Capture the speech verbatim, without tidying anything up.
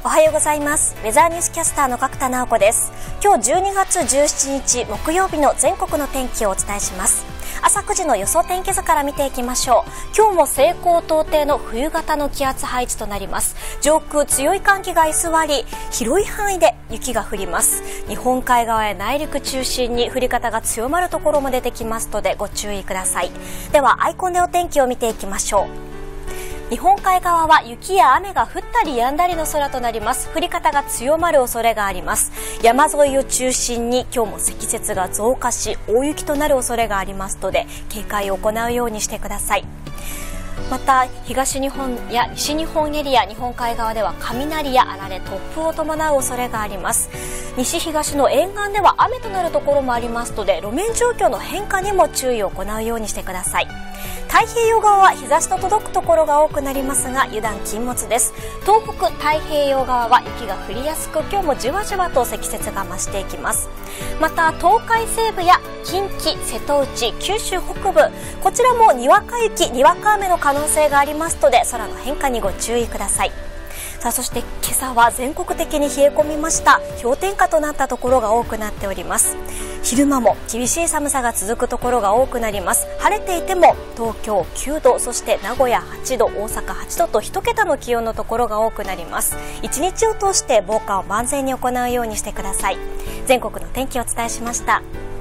おはようございます。ウェザーニュースキャスターの角田直子です。今日じゅうにがつじゅうしちにち木曜日の全国の天気をお伝えします。朝くじの予想天気図から見ていきましょう。今日も西高東低の冬型の気圧配置となります。上空強い寒気が居座り、広い範囲で雪が降ります。日本海側や内陸中心に降り方が強まるところも出てきますのでご注意ください。ではアイコンでお天気を見ていきましょう。日本海側は雪や雨が降ったり止んだりの空となります。降り方が強まる恐れがあります。山沿いを中心に今日も積雪が増加し、大雪となる恐れがありますので警戒を行うようにしてください。また東日本や西日本エリア、日本海側では雷やあられ、突風を伴う恐れがあります。西東の沿岸では雨となるところもありますので、路面状況の変化にも注意を行うようにしてください。太平洋側は日差しの届くところが多くなりますが油断禁物です。東北太平洋側は雪が降りやすく、今日もじわじわと積雪が増していきます。また東海西部や近畿、瀬戸内、九州北部、こちらもにわか雪、にわか雨の可能性がありますので空の変化にご注意ください。さあ、そして今朝は全国的に冷え込みました。氷点下となったところが多くなっております。昼間も厳しい寒さが続くところが多くなります。晴れていても東京きゅうど、そして名古屋はちど、大阪はちどといちけたの気温のところが多くなります。一日を通して防寒を万全に行うようにしてください。全国の天気をお伝えしました。